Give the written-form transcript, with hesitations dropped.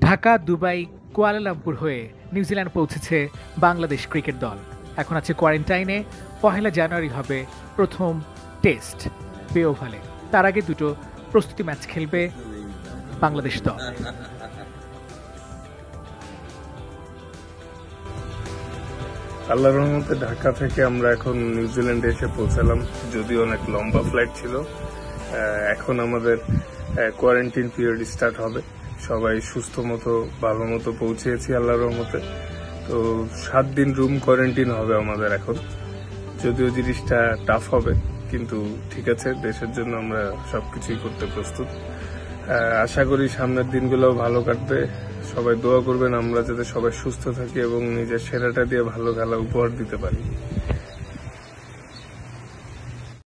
Dhaka, Dubai, Kuala Lumpur হয়ে New Zealand পৌঁছেছে Bangladesh cricket দল। এখন আছে কোয়ারেন্টাইনে। ১ জানুয়ারি হবে প্রথম টেস্ট বে ওভালে। তার আগে দুটো প্রস্তুতি ম্যাচ খেলবে বাংলাদেশ দল। আল্লাহর রহমতে ঢাকা থেকে আমরা এখন নিউজিল্যান্ডে এসে পৌঁছালাম, যদিও অনেক লম্বা ফ্লাইট ছিল। এখন আমাদের কোয়ারেন্টাইন পিরিয়ড স্টার্ট হবে। সবাই সুস্থ মতো ভালো মতো পৌঁছেছি আল্লাহর রহমতে। তো 7 দিন রুম কোয়ারেন্টাইন হবে আমাদের এখন। যদিও জিনিসটা টাফ হবে, কিন্তু ঠিক আছে, দেশের জন্য আমরা সবকিছুই করতে প্রস্তুত। আশা করি সামনের দিনগুলো ভালো কাটবে। সবাই দোয়া করবেন আমরা যাতে সবাই সুস্থ থাকি এবং নিজের সেরাটা দিয়ে ভালো খেলা উপহার দিতে পারি।